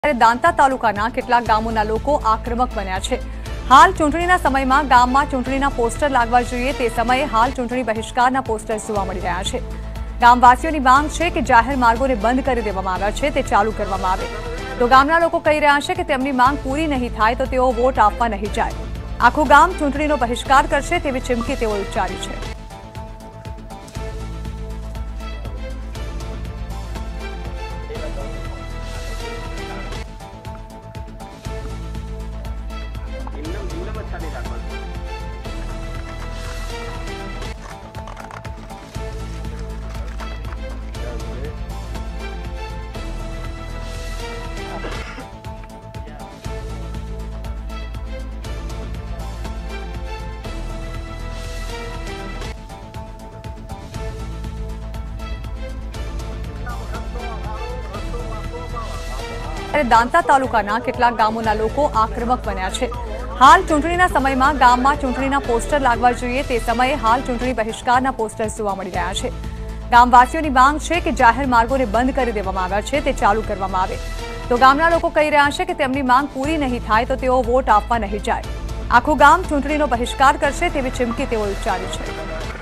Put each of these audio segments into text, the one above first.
દાંતા તાલુકાના કેટલાક ગામોના લોકો આક્રમક બન્યા છે। હાલ ચૂંટણીના સમયમાં ગામમાં ચૂંટણીના પોસ્ટર લાગવા જોઈએ તે સમયે હાલ ચૂંટણી બહિષ્કારના પોસ્ટર જોવા મળી રહ્યા છે। ગામવાસીઓની માંગ છે કે જાહેર માર્ગોને બંધ કરી દેવામાં આવ્યા છે તે ચાલુ કરવામાં આવે। તો ગામના લોકો કહી રહ્યા છે કે તેમની માંગ પૂરી નહીં થાય તો તેઓ વોટ આપવા નહીં જાય। આખું ગામ ચૂંટણીનો બહિષ્કાર કરશે તેવી ચીમકી તેઓએ ઉચ્ચારી છે। દાંતા તાલુકાના કેટલાક ગામોના લોકો આક્રમક બન્યા છે। હાલ ચૂંટણીના સમયમાં ગામમાં ચૂંટણીના પોસ્ટર લાગવા જોઈએ તે સમયે હાલ ચૂંટણી બહિષ્કારના પોસ્ટર જોવા મળી રહ્યા છે। ગામવાસીઓની માંગ છે કે જાહેર માર્ગોને બંધ કરી દેવામાં આવ્યા છે તે ચાલુ કરવામાં આવે। તો ગામના લોકો કહી રહ્યા છે કે તેમની માંગ પૂરી નહીં થાય તો તેઓ વોટ આપવા નહીં જાય। આખું ગામ ચૂંટણીનો બહિષ્કાર કરશે તેવી ચીમકી તેઓએ ઉચ્ચારી છે।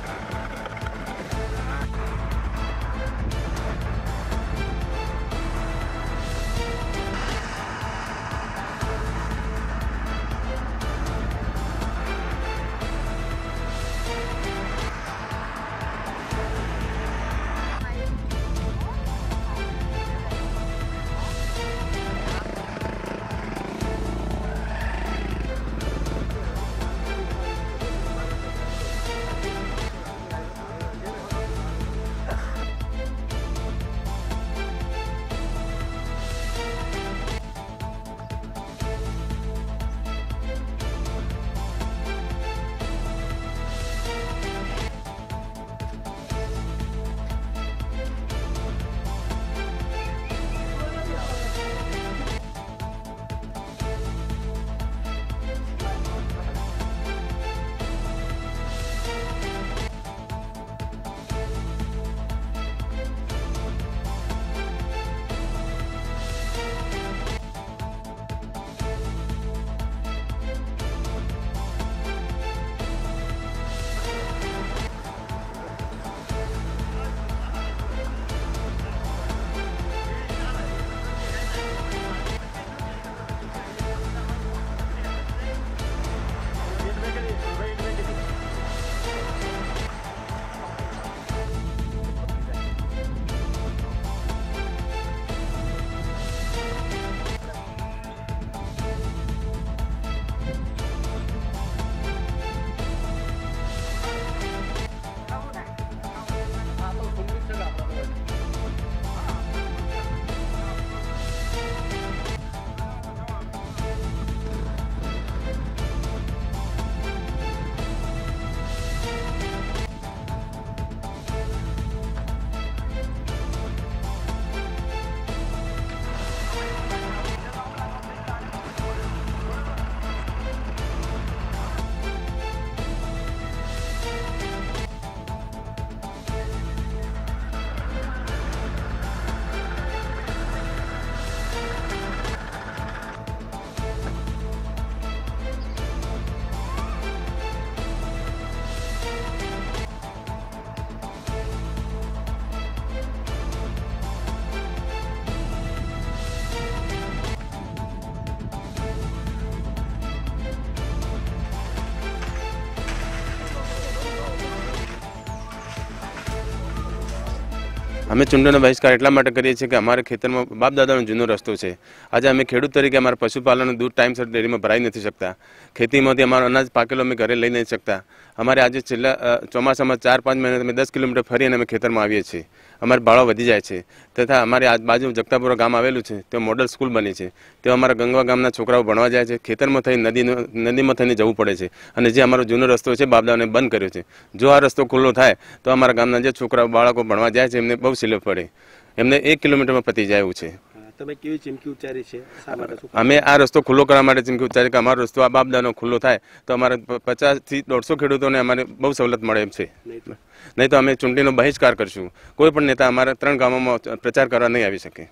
અમે ચૂંટણીનો બહિષ્કાર એટલા માટે કરીએ છીએ કે અમારે ખેતરમાં બાપ દાદાનો જૂનો રસ્તો છે। આજે અમે ખેડૂત તરીકે અમારા પશુપાલનનું દૂધ ટાઈમસર ડેરીમાં ભરાઈ નથી શકતા। ખેતીમાંથી અમારો અનાજ પાકેલો અમે ઘરે લઈ નથી શકતા। અમારે આજે છેલ્લા ચોમાસામાં 4-5 મહિના અમે 10 કિલોમીટર ફરીને અમે ખેતરમાં આવીએ છીએ। અમારે ભાડો વધી જાય છે તથા અમારે આજુબાજુ જગતાપુરા ગામ આવેલું છે તે મોડલ સ્કૂલ બની છે તે અમારા ગંગવા ગામના છોકરાઓ ભણવા જાય છે। ખેતરમાં થઈ નદીમાં થઈને જવું પડે છે અને જે અમારો જૂનો રસ્તો છે બાપદાદાને બંધ કર્યો છે। જો આ રસ્તો ખુલ્લો થાય તો અમારા ગામના જે છોકરાઓ બાળકો ભણવા જાય છે એમને બહુ સિલેફ પડે, એમને 1 કિલોમીટરમાં પતી જાય એવું છે। તમે કેવી ચીમકી ઉચ્ચારી છે? અમે આ રસ્તો ખુલ્લો કરવા માટે ચીમકી ઉચ્ચારી કે અમારો રસ્તો આ બાપદાદાનો ખુલ્લો થાય તો અમારે 50 થી 150 ખેડૂતોને અમારે બહુ સવલત મળે એમ છે। નહીં તો અમે ચૂંટણીનો બહિષ્કાર કરશું। કોઈ પણ નેતા અમારા 3 ગામોમાં પ્રચાર કરવા નહીં આવી શકે।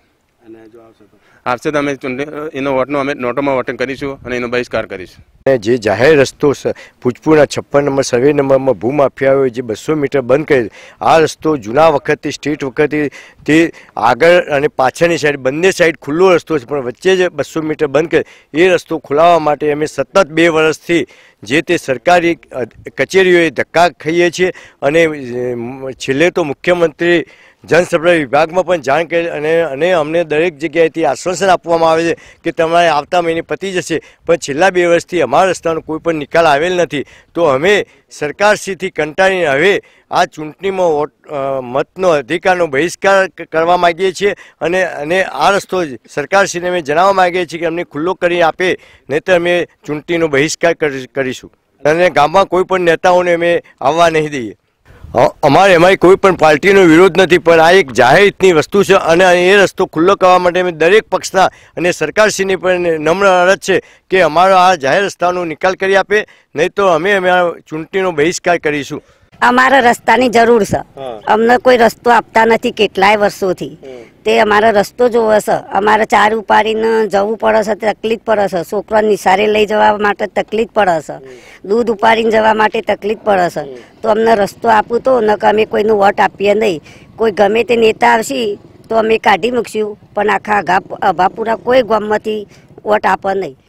અને જો આવશે તો આપશે તો અમે એનો વોટનો અમે નોટોમાં વોટિંગ કરીશું અને એનો બહિષ્કાર કરીશું. જે જાહેર રસ્તો ભુજપુરના 56 નંબર સર્વે નંબરમાં ભૂમાફિયાઓએ જે 200 મીટર બંધ કરી, આ રસ્તો જૂના વખતથી સ્ટેટ વખતથી તે આગળ અને પાછળની સાઈડ બંને સાઈડ ખુલ્લો રસ્તો છે, પણ વચ્ચે જે 200 મીટર બંધ કરે એ રસ્તો ખોલાવવા માટે અમે સતત 2 વર્ષથી જે તે સરકારી કચેરીઓએ ધક્કા ખાઈએ છીએ અને છેલ્લે તો મુખ્યમંત્રી જનસંપર્ક વિભાગમાં પણ જાણ કરી અને અમને દરેક જગ્યાએથી આશ્વાસન આપવામાં આવે છે કે તમારે આવતા મહિને પતી જશે, પણ છેલ્લા 2 વર્ષથી અમારા રસ્તાનો કોઈ પણ નિકાલ આવેલ નથી. તો અમે સરકારશ્રીથી કંટાળીને હવે આ ચૂંટણીમાં મતનો અધિકારનો બહિષ્કાર કરવા માગીએ છીએ અને આ રસ્તો સરકારશ્રીને અમે જણાવવા માગીએ છીએ કે અમને ખુલ્લો કરી આપે, નહીંતર અમે ચૂંટણીનો બહિષ્કાર કરીશું અને ગામમાં કોઈ પણ નેતાઓને અમે આવવા નહીં દઈએ. અમારી કોઈ પણ પાર્ટીનો વિરોધ નથી, પણ આ એક જાહેર હિતની વસ્તુ છે અને એ રસ્તો ખુલ્લો કરવા માટે અમે દરેક પક્ષના અને સરકારશ્રીની પણ નમ્ર અરજ છે કે અમારો આ જાહેર રસ્તાનો નિકાલ કરી આપે, નહીં તો અમે ચૂંટણીનો બહિષ્કાર કરીશું. અમારા રસ્તાની જરૂર છે, અમને કોઈ રસ્તો આપતા નથી કેટલાય વર્ષોથી. તે અમારો રસ્તો જોવે છે, અમારે ચાર ઉપાડીને જવું પડે છે, તકલીફ પડે છે, છોકરા નિશાળે લઈ જવા માટે તકલીફ પડે છે, દૂધ ઉપાડીને જવા માટે તકલીફ પડે છે. તો અમને રસ્તો આપવું તો ન કે અમે કોઈનું વોટ આપીએ નહીં. કોઈ ગમે તે નેતા આવશે તો અમે કાઢી મૂકશું, પણ આખા અભાપુરા કોઈ ગામમાંથી વોટ આપે નહીં.